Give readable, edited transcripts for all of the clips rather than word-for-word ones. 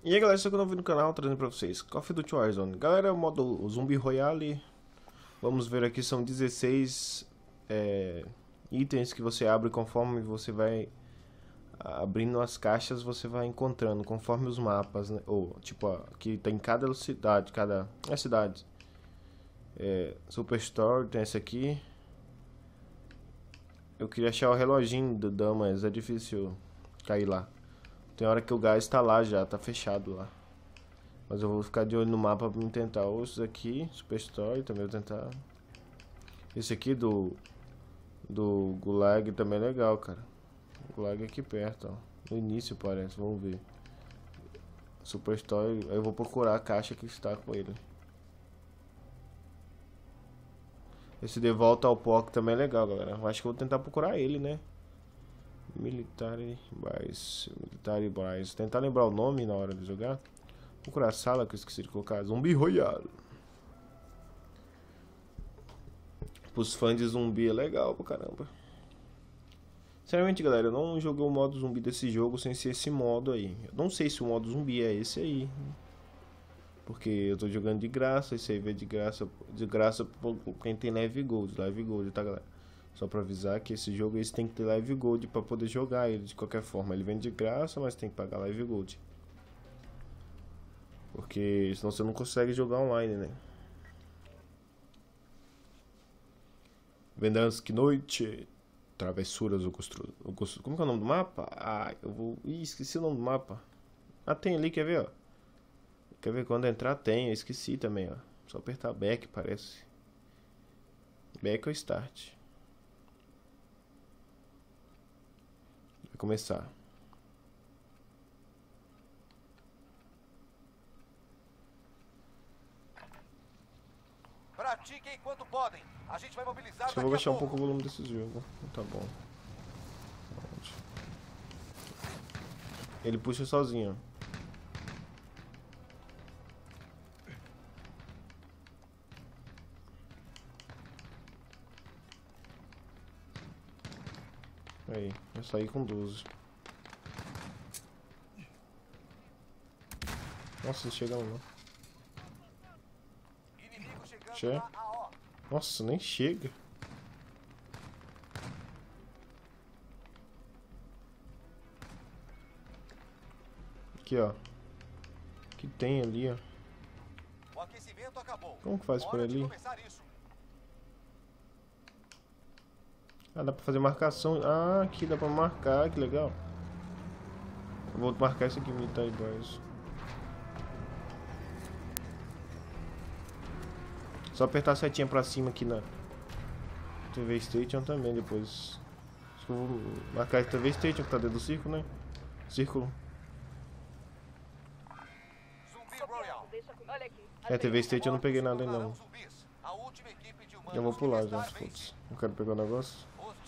E aí galera, estou aqui novo no canal, trazendo pra vocês Call of Duty Warzone. Galera, o modo Zumbi Royale. Vamos ver aqui, são 16 itens que você abre conforme você vai abrindo as caixas, você vai encontrando conforme os mapas, né? Ou tipo, que tem em cada cidade, cidade. Superstore tem esse aqui. Eu queria achar o reloginho do Dan, mas é difícil cair lá. Tem hora que o gás tá lá já, tá fechado lá. Mas eu vou ficar de olho no mapa pra me tentar. Ou esse aqui, Superstore, também vou tentar. Esse aqui do Gulag também é legal, cara. Gulag é aqui perto, ó. No início parece, vamos ver. Superstore, eu vou procurar a caixa que está com ele. Esse De Volta ao POC também é legal, galera. Eu acho que eu vou tentar procurar ele, né? Military Base. Tentar lembrar o nome na hora de jogar. Vou procurar a sala que eu esqueci de colocar. Zumbi Royale. Os fãs de zumbi é legal pra caramba. Sinceramente, galera, eu não joguei o modo zumbi desse jogo sem ser esse modo aí. Eu não sei se o modo zumbi é esse aí. Porque eu tô jogando de graça, esse aí veio de graça por quem tem Live Gold, tá, galera? Só pra avisar que esse jogo esse tem que ter Live Gold pra poder jogar ele de qualquer forma. Ele vem de graça, mas tem que pagar Live Gold. Porque senão você não consegue jogar online, né? Verdansk Noite. Travessuras do Constru... Como que é o nome do mapa? Ah, eu vou... Ih, esqueci o nome do mapa. Ah, tem ali, quer ver, ó? Quer ver quando entrar? Tem, eu esqueci também, ó. Só apertar back, parece. Back ou start. Vai começar. Pratiquem enquanto podem. A gente vai mobilizar. Só vou baixar um pouco o volume desse jogo. Tá bom. Ele puxa sozinho. Aí, eu saí com 12. Nossa, não chega não. Che? Nossa, nem chega. Aqui, ó. Que tem ali, ó. O aquecimento acabou. Como que faz por ali? Isso. Ah, dá pra fazer marcação. Ah, aqui dá pra marcar, que legal. Eu vou marcar isso aqui, Military Base. Só apertar a setinha pra cima aqui na TV Station também depois. Acho que eu vou marcar a TV Station que tá dentro do círculo, né? Círculo. TV Station eu não peguei nada ainda não. Eu vou pular já, foda-se. Não quero pegar o negócio.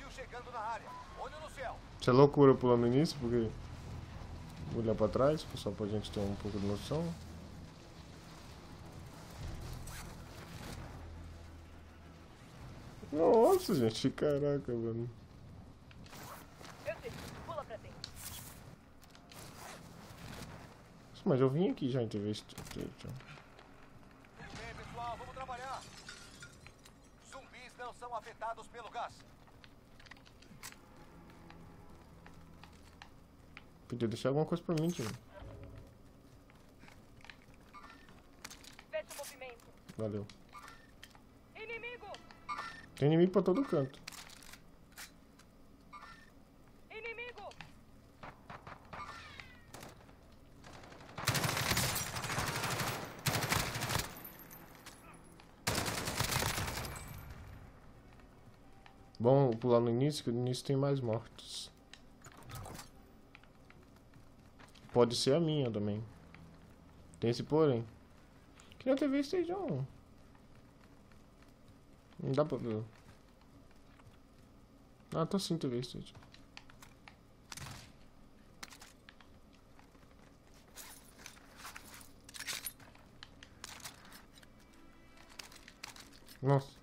Isso é loucura pular no início, porque... Vou olhar pra trás, só pra gente ter um pouco de noção. Nossa, gente, caraca, mano. Mas eu vim aqui já em TV Station. Bem, pessoal, vamos trabalhar. Zumbis não são afetados pelo gás. Podia deixar alguma coisa pra mim, tio. Fecha o movimento. Valeu. Inimigo! Tem inimigo pra todo canto. Inimigo! Bom pular no início, que no início tem mais mortos. Pode ser a minha também. Tem esse porém. Que na TV Station. Não dá pra ver. Ah, tá sim TV Station. Nossa.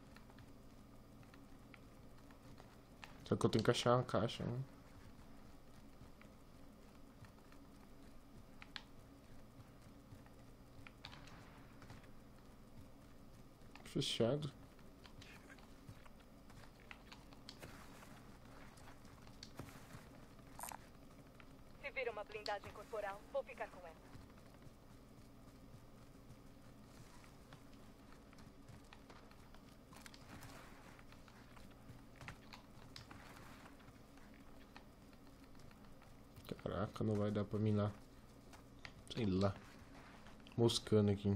Só que eu tenho que achar uma caixa, né? Fechado. Se vir uma blindagem corporal, vou ficar com ela. Caraca, não vai dar pra minar. Sei lá. Moscando aqui.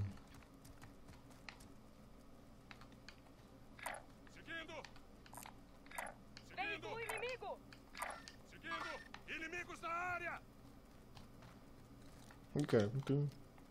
Seguindo! Veículo inimigo! Seguindo! Inimigos na área! Ih, cara, não tem...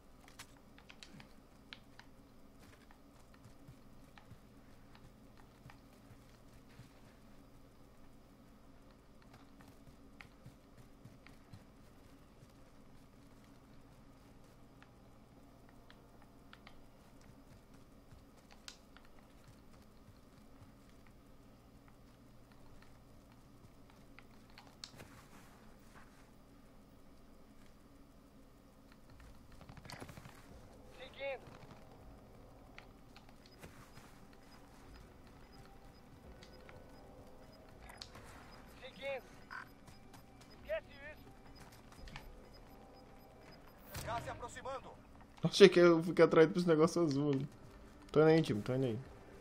Seguindo! Seguindo! Esquece isso! Gás se aproximando! Achei que eu fiquei atraído pra esse negócio azul ali. Tô indo aí, time, tô indo aí.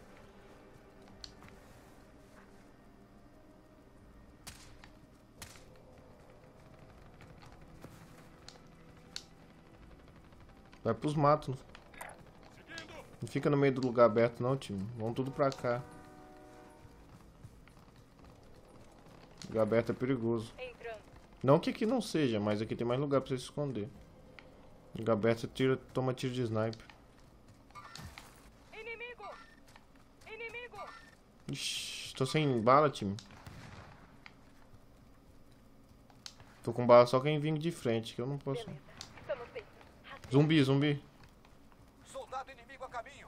Vai pros matos. Seguindo! Não fica no meio do lugar aberto não, time. Vão tudo pra cá. Lugar aberto é perigoso. Entrando. Não que aqui não seja, mas aqui tem mais lugar pra você se esconder. Lugar aberto você tira, toma tiro de sniper. Inimigo! Inimigo! Ixi, tô sem bala, time. Tô com bala só quem vir de frente, que eu não posso. Beleza. Estamos bem. Zumbi, zumbi. Soldado inimigo a caminho!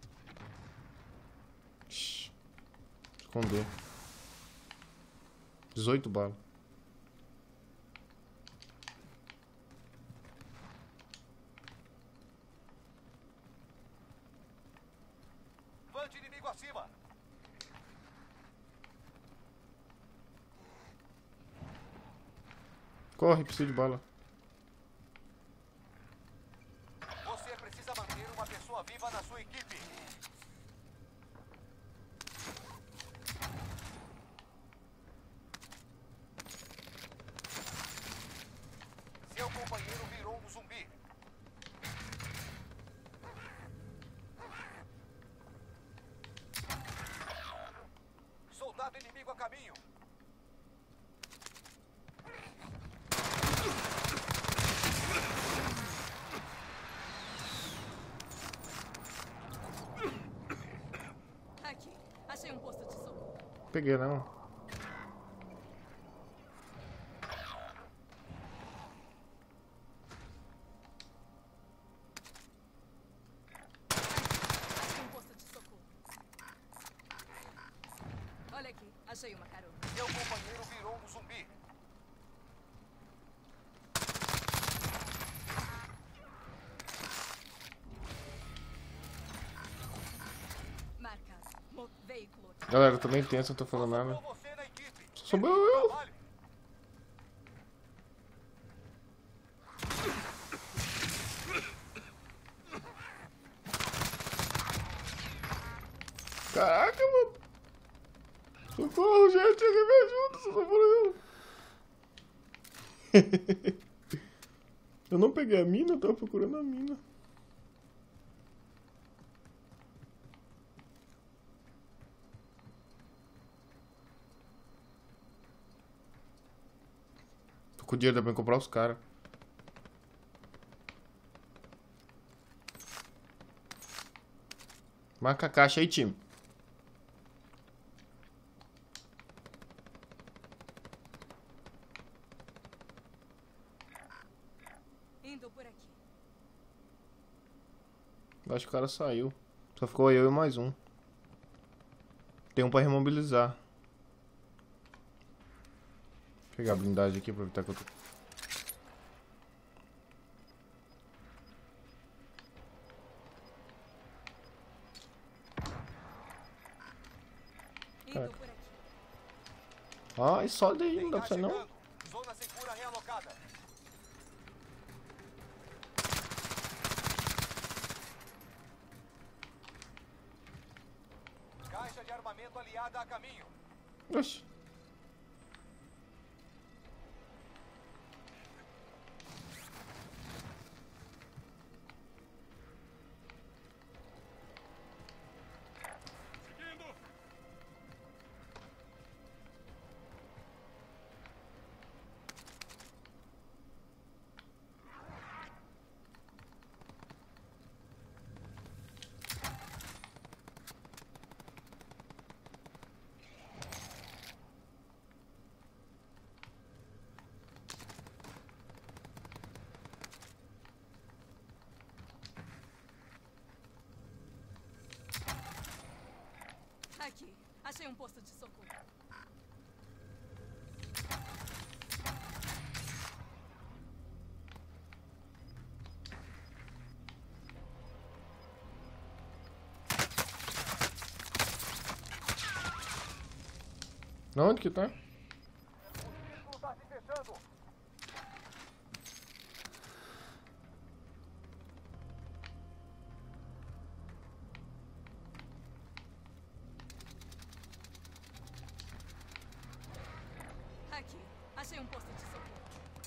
Ixi, esconder. 18 balas. Vante inimigo acima! Corre, preciso de bala. Você precisa manter uma pessoa viva na sua equipe! Seu companheiro virou um zumbi! Soldado inimigo a caminho! Aqui, achei um posto de socorro. Peguei não. Achei um posto de socorro. Olha aqui, achei uma carona. Seu companheiro virou um zumbi! Marcas. Veículo. Galera, eu tô bem tenso, não tô falando nada. Sobrou você na equipe! Só sobrou eu. Trabalhe. Caraca, mano. Socorro, gente, alguém me ajuda, só sobrou eu. Eu não peguei a mina, eu tava procurando a mina. Tô com dinheiro, dá pra comprar os caras. Marca a caixa aí, time. Indo por aqui. Acho que o cara saiu. Só ficou eu e mais um. Tem um pra remobilizar. Vou pegar a blindagem aqui, aproveitar que eu tô... Ai, só daí, não Tem dá pra gás você não. chegando. Zona segura realocada. Caixa de armamento aliada a caminho. Oxi. Aqui, achei um posto de socorro. Onde que tá? O círculo tá se fechando. Aqui, achei um posto de socorro.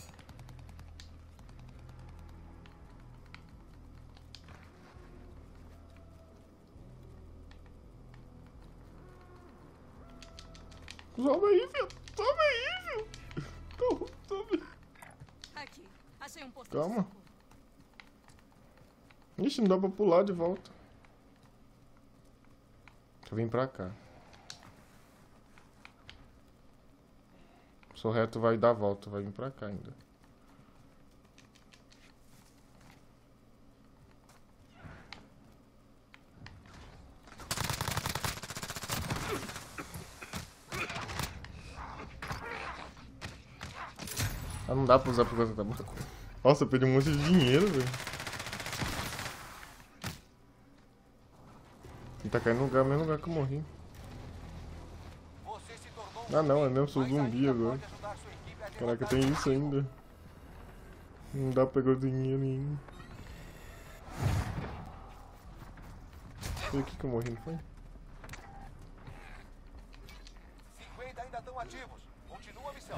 Sobe aí, filho. Sobe aí, filho. Sobe. Aqui, achei um posto Calma. de socorro. Ixi, não dá pra pular de volta. Deixa eu vir pra cá. Sou reto, vai dar a volta, vai vir pra cá ainda. Ah, não dá pra usar por causa da tabaco. Nossa, eu perdi um monte de dinheiro, velho. E tá caindo no lugar, mesmo lugar que eu morri. Você se tornou Ah não, é mesmo, sou mas zumbi ainda agora. pode ajudar sua equipe a Caraca, derrotar tem o isso inimigo. ainda. Não dá pra pegar o dinheiro nenhum. Foi aqui que eu morri, não foi? 50 ainda estão ativos. Continua a missão.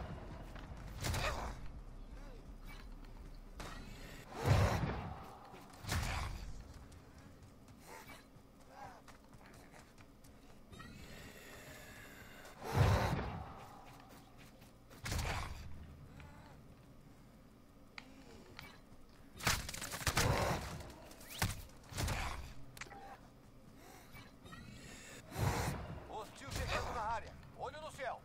Hostil chegando na área. Olho no céu.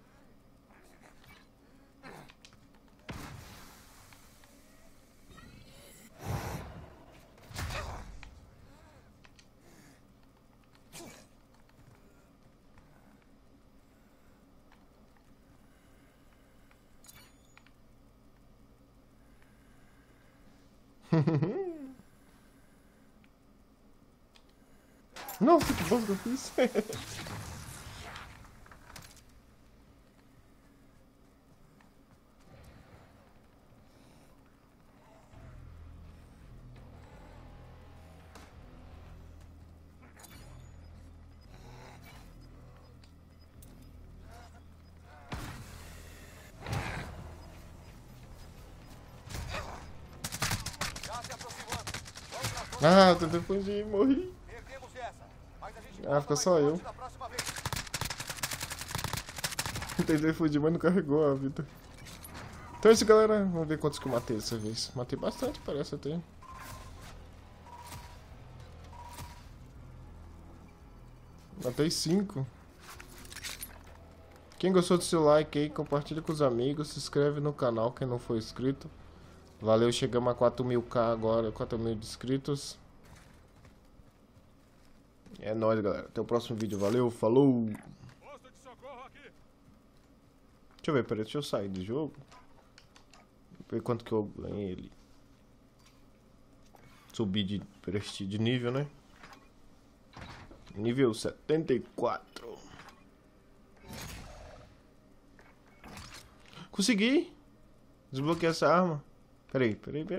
Nossa, que bosta que eu fiz. Já se aproximando. Vamos na zona. Ah, tentei fugir, morri. Perdemos essa. Mas a gente Ah, volta fica mais só eu. forte da próxima vez. Tentei fugir, mas não carregou a vida. Então é isso, galera. Vamos ver quantos que eu matei dessa vez. Matei bastante, parece até. Matei 5. Quem gostou do seu like aí, compartilha com os amigos. Se inscreve no canal, quem não for inscrito. Valeu, chegamos a 4.000k agora, 4.000 inscritos. É nóis, galera. Até o próximo vídeo. Valeu, falou! Posto de socorro aqui. Deixa eu ver, peraí, deixa eu sair do jogo. Ver quanto que eu ganhei ali. Subir de prestígio, de nível, né? Nível 74. Consegui! Desbloqueei essa arma. Peraí.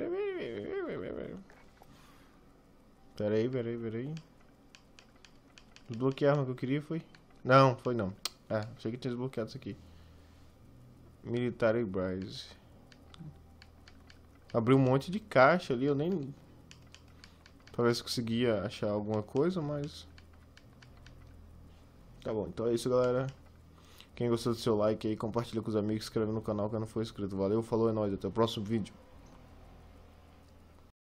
Desbloqueei a arma que eu queria, foi? Não, foi não. Achei que tinha desbloqueado isso aqui. Military Base. Abri um monte de caixa ali, eu nem... Pra ver se conseguia achar alguma coisa, mas... Tá bom, então é isso, galera. Quem gostou do seu like aí, compartilha com os amigos, se inscreve no canal que não for inscrito. Valeu, falou, é nóis, até o próximo vídeo.